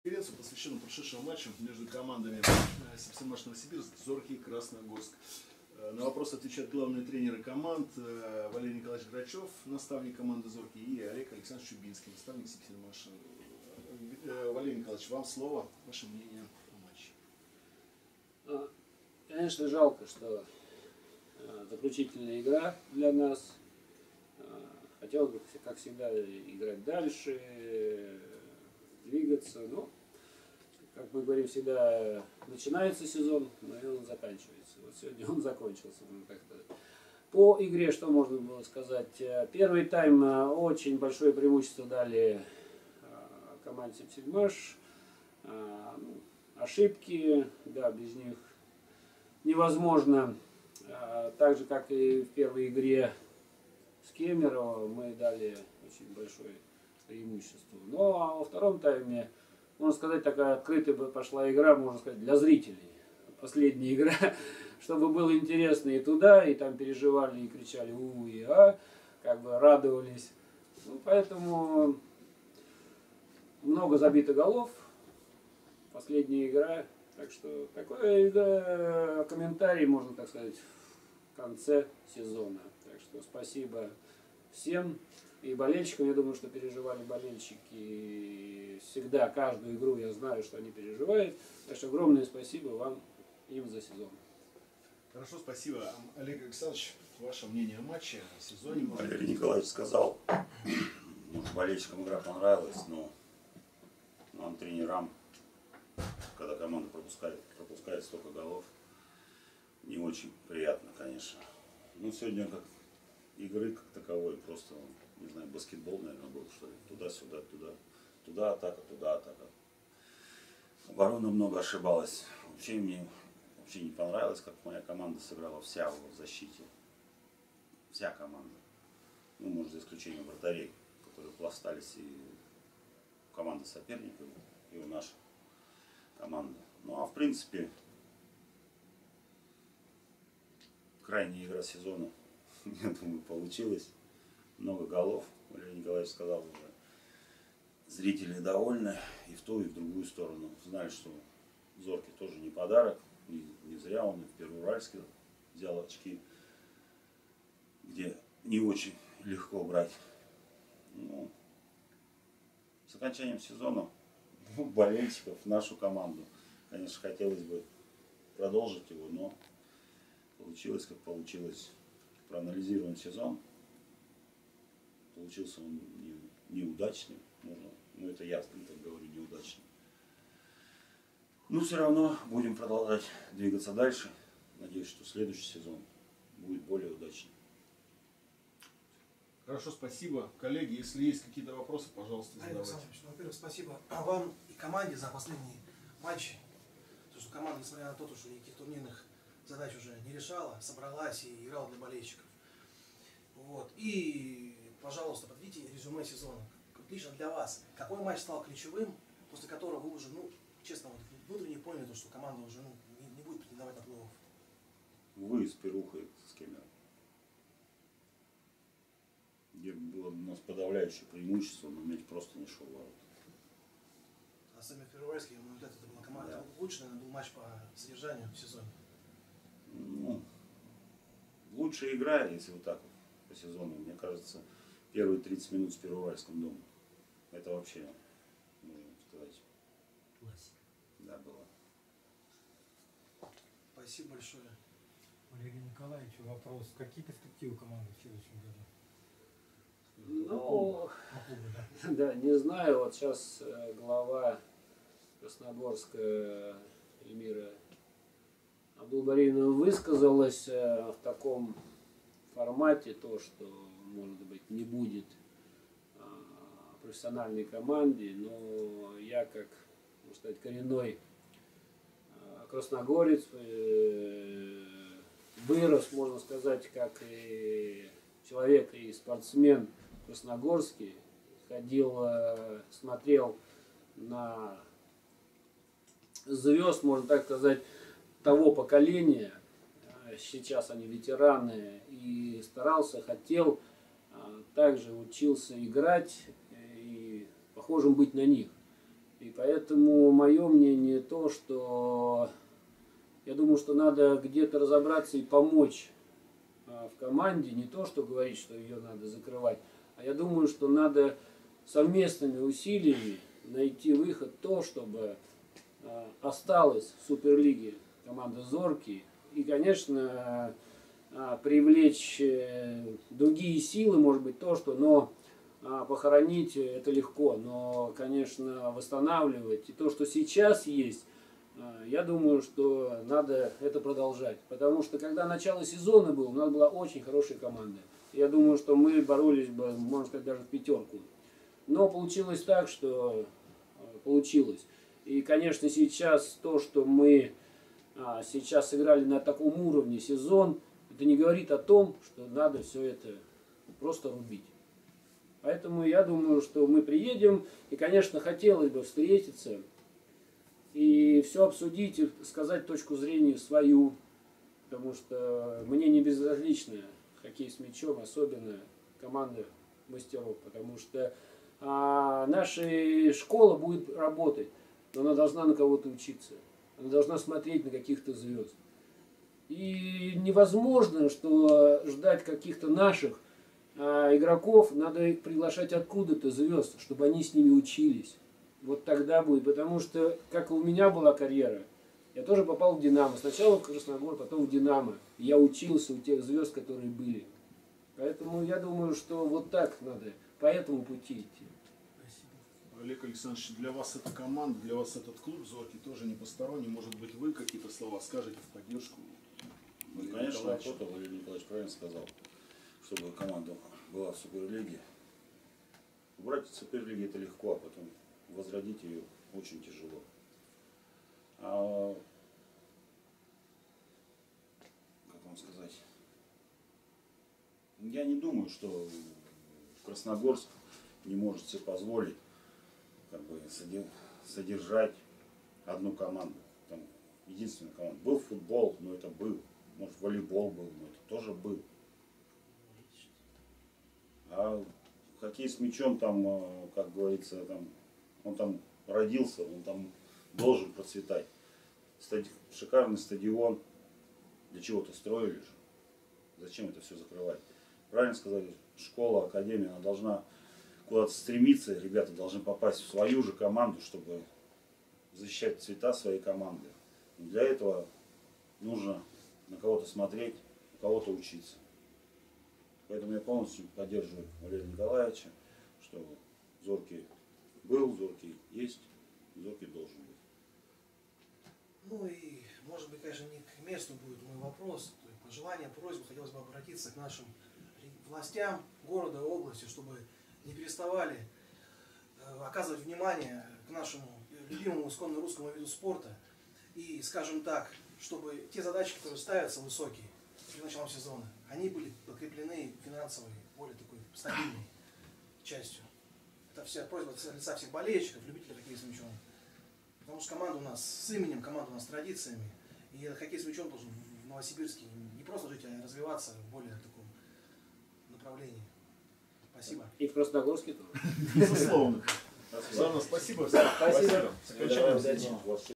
Конференцию, посвященную прошедшему матчу между командами Сибсимаш Новосибирск, Зоркий и Красногорск. На вопросы отвечают главные тренеры команд Валерий Николаевич Грачев, наставник команды Зоркий, и Олег Александрович Чубинский, наставник Сибсимаша. Валерий Николаевич, вам слово, ваше мнение о матче. Конечно, жалко, что заключительная игра для нас. Хотелось бы, как всегда, играть дальше, двигаться. Но, как мы говорим всегда, начинается сезон, но и он заканчивается. Вот сегодня он закончился, можно так сказать. По игре что можно было сказать? Первый тайм очень большое преимущество дали команде Сибсимаш. Ошибки, да, без них невозможно. Так же, как и в первой игре с Кемерово, мы дали очень большое преимущество. Ну, а во втором тайме, можно сказать, такая открытая пошла игра, можно сказать, для зрителей. Последняя игра, чтобы было интересно и туда, и там переживали, и кричали у и а, как бы радовались. Ну, поэтому много забито голов, последняя игра. Так что такой комментарий, можно так сказать, в конце сезона. Так что спасибо всем и болельщикам. Я думаю, что переживали болельщики всегда, каждую игру я знаю, что они переживают. Так что огромное спасибо вам им за сезон. Хорошо, спасибо. Олег Александрович, ваше мнение о матче, о сезоне? Валерий Николаевич сказал, болельщикам игра понравилась, но нам, тренерам, когда команда пропускает столько голов, не очень приятно, конечно. Ну, сегодня как игры как таковой, просто, не знаю, баскетбол, наверное, был, что ли. Туда-сюда, туда атака, туда атака. Оборона много ошибалась. Вообще мне не понравилось, как моя команда сыграла вся в защите. Вся команда. Ну, может, за исключением вратарей, которые пластались и у команды соперников, и у нашей команды. Ну, а в принципе, крайняя игра сезона, я думаю, получилась. Много голов, Валерий Николаевич сказал уже. Зрители довольны и в ту, и в другую сторону. Знали, что Зоркий тоже не подарок. Не зря он в Первоуральске взял очки, где не очень легко брать. Ну, с окончанием сезона болельщиков, нашу команду, конечно, хотелось бы продолжить его, но получилось как получилось. Проанализируем сезон. Получился он неудачный, можно, ну это я так говорю, неудачный. Но все равно будем продолжать двигаться дальше. Надеюсь, что следующий сезон будет более удачный. Хорошо, спасибо. Коллеги, если есть какие-то вопросы, пожалуйста, задавайте. Во-первых, спасибо вам и команде за последний матч. Потому что команда, несмотря на то, что никаких турнирных задач уже не решала, собралась и играла для болельщиков. Вот. И, пожалуйста, подведите резюме сезона. Лично для вас, какой матч стал ключевым, после которого вы уже, ну, честно, вот, внутренне поняли, что команда уже не будет претендовать на плей-офф? Вы с Перухой, с Кемером. Где было у нас подавляющее преимущество, но мяч просто не шел в ворота. А сами в Первоуральске, на мой взгляд, это была команда. Да. Лучший, наверное, был матч по содержанию в сезоне. Ну, лучшая игра, если вот так вот по сезону, мне кажется, первые 30 минут с Первоуральском дома. Это вообще, можно сказать, классика. Да, было. Спасибо большое. Валерий Николаевич, вопрос. Какие перспективы команды в следующем году? Ну, да? да, не знаю. Вот сейчас глава Красногорска Эльмира Абдулбариевна высказалась в таком формате, то, что, может быть, не будет профессиональной команде, но я, как, можно сказать, коренной красногорец, вырос, можно сказать, как и человек и спортсмен красногорский, ходил, смотрел на звезд, можно так сказать, того поколения, сейчас они ветераны, и старался, хотел, также учился играть и похожим быть на них. И поэтому мое мнение то, что я думаю, что надо где-то разобраться и помочь в команде. Не то, что говорить, что ее надо закрывать, а я думаю, что надо совместными усилиями найти выход то, чтобы осталась в Суперлиге команда «Зоркий». И, конечно, привлечь другие силы, может быть, то, что, но похоронить это легко, но, конечно, восстанавливать. И то, что сейчас есть, я думаю, что надо это продолжать. Потому что, когда начало сезона было, у нас была очень хорошая команда. Я думаю, что мы боролись бы, можно сказать, даже в пятерку. Но получилось так, что получилось. И, конечно, сейчас то, что мы сейчас сыграли на таком уровне сезон, это не говорит о том, что надо все это просто рубить. Поэтому я думаю, что мы приедем, и, конечно, хотелось бы встретиться и все обсудить, и сказать точку зрения свою, потому что мне не безразлично хоккей с мячом, особенно команда мастеров, потому что наша школа будет работать, но она должна на кого-то учиться, она должна смотреть на каких-то звезд. И невозможно, что ждать каких-то наших игроков, надо их приглашать откуда-то звезд, чтобы они с ними учились. Вот тогда будет, потому что, как и у меня была карьера, я тоже попал в «Динамо». Сначала в Красногор, потом в «Динамо». И я учился у тех звезд, которые были. Поэтому я думаю, что вот так надо по этому пути идти. Олег Александрович, для вас эта команда, для вас этот клуб «Зоркий» тоже не посторонний. Может быть, вы какие-то слова скажете в поддержку? Ну, конечно, охота, Валерий Николаевич правильно сказал, чтобы команда была в Суперлиге. Убрать из Суперлиги это легко, а потом возродить ее очень тяжело. Как вам сказать? Я не думаю, что Красногорск не может себе позволить как бы содержать одну команду. Там единственная команда. Был футбол, но это был. Может, волейбол был, но это тоже был. А хоккей с мячом там, как говорится, там, он там родился, он там должен процветать. Шикарный стадион. Для чего-то строили же. Зачем это все закрывать? Правильно сказали, школа, академия, она должна куда-то стремиться, ребята должны попасть в свою же команду, чтобы защищать цвета своей команды. Но для этого нужно на кого-то смотреть, у кого-то учиться. Поэтому я полностью поддерживаю Валерия Николаевича, что Зоркий был, Зоркий есть, Зоркий должен быть. Ну и, может быть, конечно, не к месту будет мой вопрос, пожелание, просьба, хотелось бы обратиться к нашим властям города и области, чтобы не переставали оказывать внимание к нашему любимому исконно русскому виду спорта и, скажем так, чтобы те задачи, которые ставятся высокие перед началом сезона, они были подкреплены финансовой, более такой стабильной частью. Это вся просьба от лица всех болельщиков, любителей хоккея с мячом. Потому что команда у нас с именем, команда у нас с традициями. И хоккей с мячом должен в Новосибирске не просто жить, а развиваться в более таком направлении. Спасибо. И в Красногорске тоже. Безусловно. Ладно, спасибо. Спасибо. Спасибо. Кончаем.